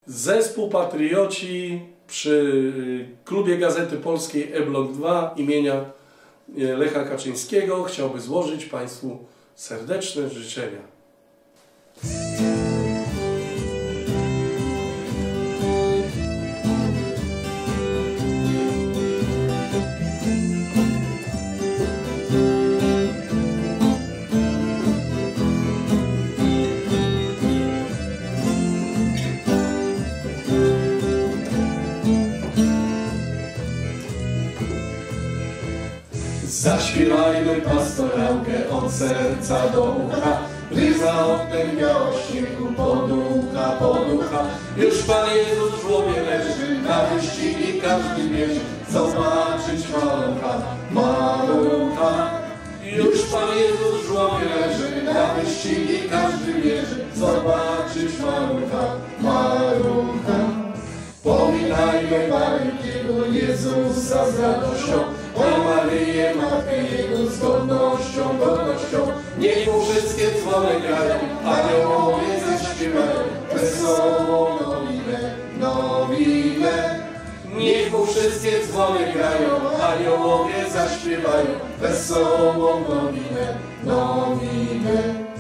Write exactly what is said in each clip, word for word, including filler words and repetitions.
Zespół Patrioci przy klubie Gazety Polskiej E-Blok dwa imienia Lecha Kaczyńskiego chciałby złożyć Państwu serdeczne życzenia. Zaśpiewajmy pastorałkę od serca do ucha, gdy za oknem śniegu poducha, poducha. Już Pan Jezus w żłobie leży, na wyścigi każdy bierze, zobaczyć malucha, malucha. Już Pan Jezus w żłobie leży, na wyścigi każdy bierze, zobaczyć malucha, malucha. Pominajmy maleńkiego Jezusa z radością, o Maryję, Matkę Jego z godnością, godnością. Niech mu wszystkie dzwony grają, aniołowie zaśpiewają, wesoło nowinę, nowinę. Niech mu wszystkie dzwony grają, aniołowie zaśpiewają, wesołą nowinę, nowinę.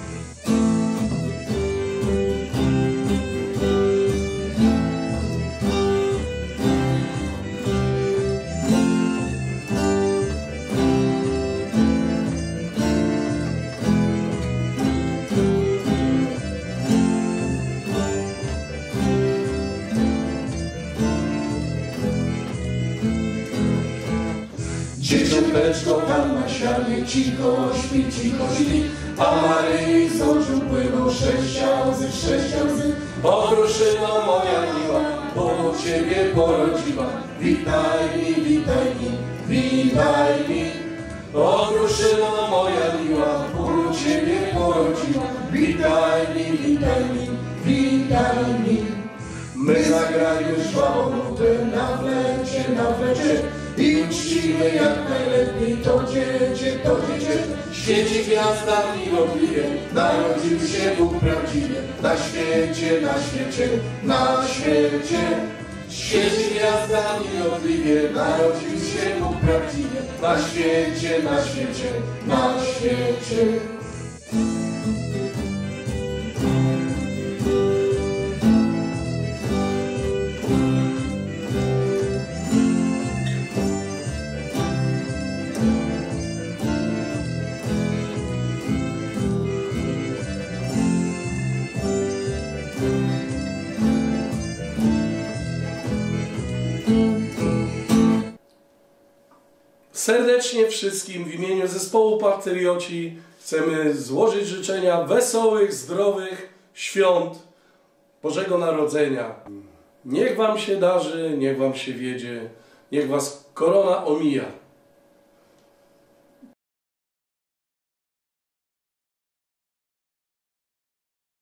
Dzieciąteczko tam na sianie cicho śpi, cicho śpi, a Maryi z oczu płyną sześć łzy, sześć łzy. Okruszyno moja miła, bo Ciebie porodziła, witaj mi, witaj mi, witaj mi. Okruszyno moja miła, bo Ciebie porodziła, witaj mi, witaj mi, witaj mi. My zagrajmy żwawą nutę na flecie, na flecie i uczcimy jak najlepiej to dziecię, to dziecię. Świeci gwiazda miłodliwie, narodził się Bóg prawdziwie, na świecie, na świecie, na świecie. Świeci gwiazda miłodliwie, narodził się Bóg prawdziwie, na świecie, na świecie, na świecie. Serdecznie wszystkim w imieniu zespołu Patrioci chcemy złożyć życzenia wesołych, zdrowych świąt Bożego Narodzenia. Niech Wam się darzy, niech Wam się wiedzie, niech Was korona omija.